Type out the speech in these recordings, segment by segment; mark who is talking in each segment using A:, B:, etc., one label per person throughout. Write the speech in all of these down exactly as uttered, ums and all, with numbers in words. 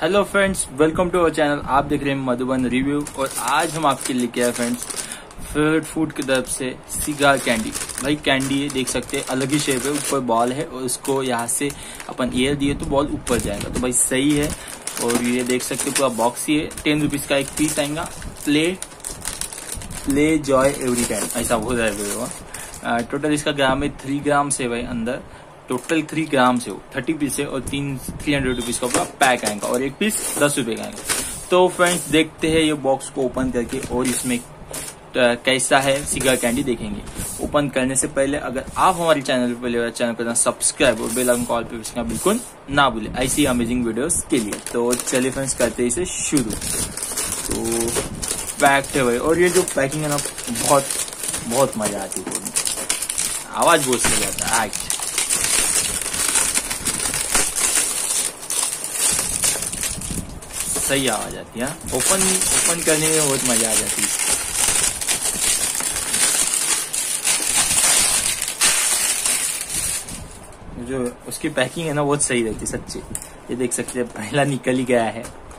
A: Hello friends, welcome to our channel. आप देख रहे हैं मधुबन रिव्यू और आज हम आपके लिए क्या है फ्रेंड्स, फेवरेट फूड की तरफ से सिगार कैंडी। भाई कैंडी है, देख सकते हैं, अलग ही शेप है, ऊपर बॉल है और उसको यहाँ से अपन एयर दिए तो बॉल ऊपर जाएगा, तो भाई सही है। और ये देख सकते हैं पूरा बॉक्स ही है, टेन रुपीज का एक पीस आएगा। Play play joy every time ऐसा हो जाएगा। टोटल इसका ग्राम है थ्री ग्राम से भाई अंदर, टोटल थ्री ग्राम से हो थर्टी पीस है और तीन थ्री हंड्रेड रुपीज का पूरा पैक आएगा और एक पीस दस रुपए का आएगा। तो फ्रेंड्स देखते हैं ये बॉक्स को ओपन करके और इसमें कैसा है सिगार कैंडी देखेंगे। ओपन करने से पहले अगर आप हमारे चैनल पर पहले चैनल करना सब्सक्राइब और बेल आइकन कॉल पे प्रेस करना बिल्कुल ना भूले ऐसी अमेजिंग वीडियोस के लिए। तो चलिए फ्रेंड्स करते हैं इसे शुरू। तो पैक्ड है भाई, और ये जो पैकिंग है ना बहुत बहुत मजा आती है, आवाज बहुत सही आता है। सही आवाज आती है, ओपन ओपन करने में बहुत मजा आ जाती है। जो उसकी पैकिंग है ना बहुत सही रहती है सच्ची। ये देख सकते हैं पहला निकल ही गया है।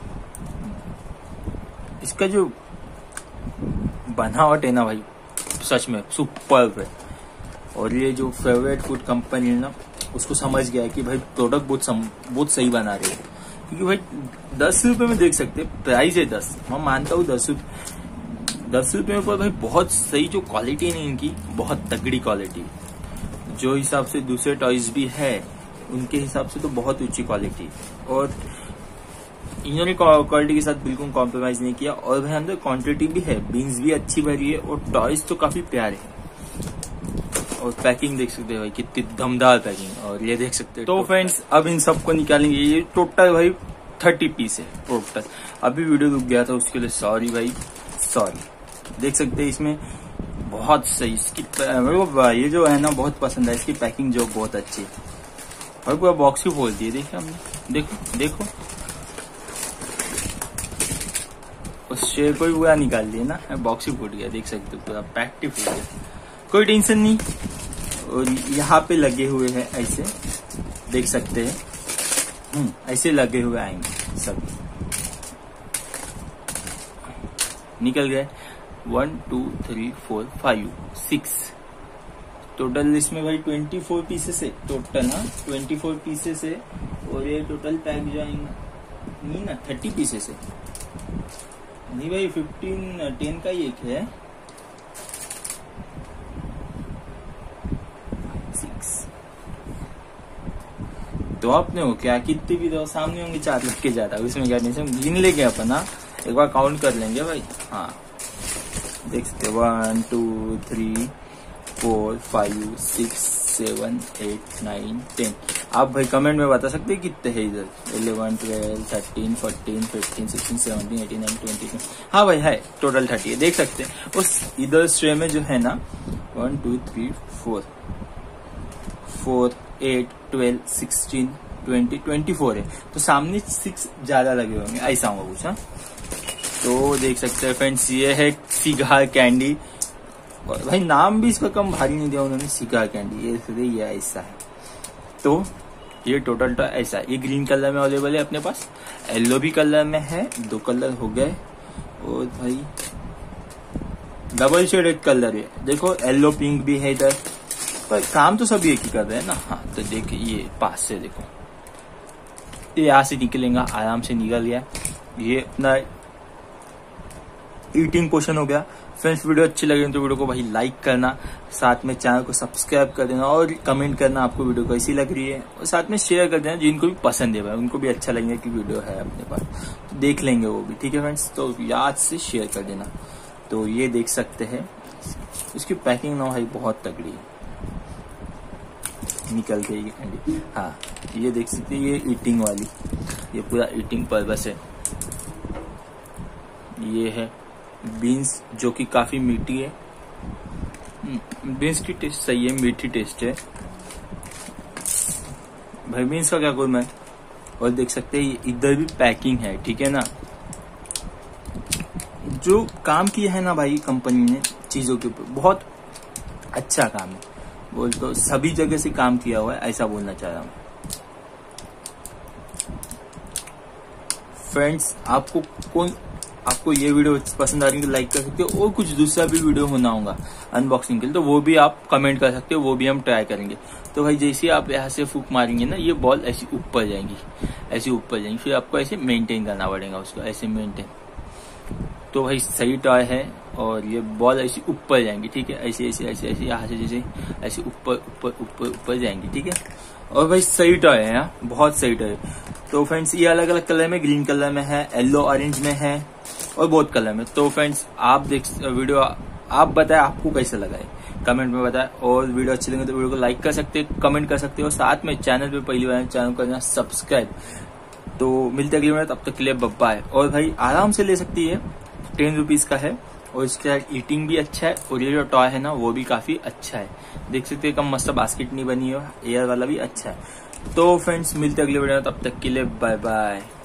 A: इसका जो बनावट है ना भाई सच में सुपर है। और ये जो फेवरेट फूड कंपनी है ना उसको समझ गया है कि भाई प्रोडक्ट बहुत बहुत सही बना रहे हैं, क्योंकि भाई दस रुपए में देख सकते हैं, प्राइस है दस, मैं मानता हूँ दस रुपए दस रुपए में पर भाई बहुत सही जो क्वालिटी है इनकी, बहुत तगड़ी क्वालिटी। जो हिसाब से दूसरे टॉयज भी है उनके हिसाब से तो बहुत ऊंची क्वालिटी, और इन्होंने क्वालिटी के साथ बिल्कुल कॉम्प्रोमाइज नहीं किया। और भाई अंदर क्वांटिटी भी है, बीन्स भी अच्छी भरी है और टॉयज तो काफी प्यारे हैं। और पैकिंग देख सकते हैं भाई कितनी दमदार पैकिंग। और ये देख सकते हैं। तो फ्रेंड्स अब इन सबको निकालेंगे। ये टोटल भाई थर्टी पीस है टोटल। अभी वीडियो रुक गया था उसके लिए सॉरी भाई, सॉरी। देख सकते हैं इसमें बहुत सही इसकी, मेरे को ये जो है ना बहुत पसंद है इसकी पैकिंग, जो बहुत अच्छी है। और पूरा बॉक्स ही खोल दिया देखिए हमने, देखो देखो उस शेर को भी पूरा निकाल दिया ना, बॉक्स ही फूट गया, देख सकते हो पूरा पैक्ट ही फूट गया, कोई टेंशन नहीं। और यहाँ पे लगे हुए हैं ऐसे, देख सकते हैं, हम्म ऐसे लगे हुए आएंगे सब, निकल गए। One two three four five six total इसमें भाई ट्वेंटी फोर पीसेस है टोटल। हाँ ट्वेंटी फोर पीसेस है। और ये टोटल पैक जो आएंगे नहीं ना थर्टी पीसेस है, नहीं भाई फिफ्टीन टेन का ही एक है। तो आपने हो क्या कितने भी दो सामने होंगे चार लाख के ज्यादा, उसमें क्या टेंशन, गिन लेंगे अपन। हाँ एक बार काउंट कर लेंगे भाई। हाँ देख सकते one two three four five six seven eight nine ten. आप भाई कमेंट में बता सकते हैं कितने हैं इधर, eleven twelve thirteen fourteen fifteen sixteen seventeen eighteen nine twenty. हाँ भाई है टोटल थर्टी है, देख सकते हैं। उस इधर स्ट्रे में जो है ना one two three four four eight twelve sixteen twenty twenty four है, तो सामने सिक्स ज्यादा लगे होंगे ऐसा होगा कुछ। हाँ तो देख सकते हैं फ्रेंड्स ये है सिगार कैंडी। और भाई नाम भी इसका कम भारी नहीं दिया उन्होंने, सिगार कैंडी, ये ये ऐसा है। तो ये टोटल तो ऐसा है। ये ग्रीन कलर में अवेलेबल है अपने पास, येलो भी कलर में है, दो कलर हो गए। और भाई डबल शेडेड कलर है, देखो येलो पिंक भी है इधर, पर काम तो सभी एक ही कर रहे हैं ना। हाँ तो देखिए ये पास से देखो, ये यहाँ से निकलेगा, आराम से निकल गया। ये अपना ईटिंग पोर्शन हो गया। फ्रेंड्स वीडियो अच्छी लगे तो वीडियो को भाई लाइक करना, साथ में चैनल को सब्सक्राइब कर देना और कमेंट करना आपको वीडियो कैसी लग रही है, और साथ में शेयर कर देना जिनको भी पसंद है भाई, उनको भी अच्छा लगेगा कि वीडियो है अपने पास, तो देख लेंगे वो भी। ठीक है फ्रेंड्स, तो याद से शेयर कर देना। तो ये देख सकते हैं इसकी पैकिंग ना भाई बहुत तगड़ी है, निकल गई कैंडी। हाँ ये देख सकते हैं, ये ईटिंग वाली, ये पूरा ईटिंग पर्पस है। ये है बीन्स जो कि काफी मीठी है, बीन्स की टेस्ट सही है, मीठी टेस्ट है भाई, बीन्स का क्या कोई मैं। और देख सकते हैं इधर भी पैकिंग है, ठीक है ना। जो काम किया है ना भाई कंपनी ने चीजों के ऊपर, बहुत अच्छा काम है, बोल तो सभी जगह से काम किया हुआ है ऐसा बोलना चाह रहा हूँ। फ्रेंड्स आपको कौन आपको ये वीडियो पसंद आ रही है तो लाइक कर सकते हो, और कुछ दूसरा भी वीडियो होना होगा अनबॉक्सिंग के लिए तो वो भी आप कमेंट कर सकते हो, वो भी हम ट्राई करेंगे। तो भाई जैसे आप यहाँ से फूक मारेंगे ना, ये बॉल ऐसी ऊपर जाएंगी, ऐसी ऊपर जाएंगी, फिर आपको ऐसे मेंटेन करना पड़ेगा उसको, ऐसे मेंटेन। तो भाई सही टॉय है, और ये बॉल ऐसी ऊपर जाएंगी, ठीक है, ऐसे ऐसे ऐसे ऐसे यहाँ से जैसे ऐसे ऊपर ऊपर ऊपर ऊपर जाएंगी, ठीक है। और भाई सही टॉय है यार, बहुत सही टॉय है। तो फ्रेंड्स ये अलग अलग कलर में, ग्रीन कलर में है, येलो ऑरेंज में है, और बहुत कलर में। तो फ्रेंड्स आप देख वीडियो, आप बताएं आपको कैसा लगा है, कमेंट में बताएं। और वीडियो अच्छी लगे तो वीडियो को लाइक कर सकते हैं, कमेंट कर सकते हो, साथ में चैनल पे पहली बार चैनल को करना सब्सक्राइब। तो मिलते अगली वीडियो, तब तक के लिए बाय। और भाई आराम से ले सकती है, टेन रुपीज का है, और इसका ईटिंग भी अच्छा है, और ये जो टॉय है ना वो भी काफी अच्छा है, देख सकते हैं, कम मस्त बास्केट नहीं बनी हो, एयर वाला भी अच्छा है। तो फ्रेंड्स मिलते अगले वीडियो में, तब तक के लिए बाय बाय।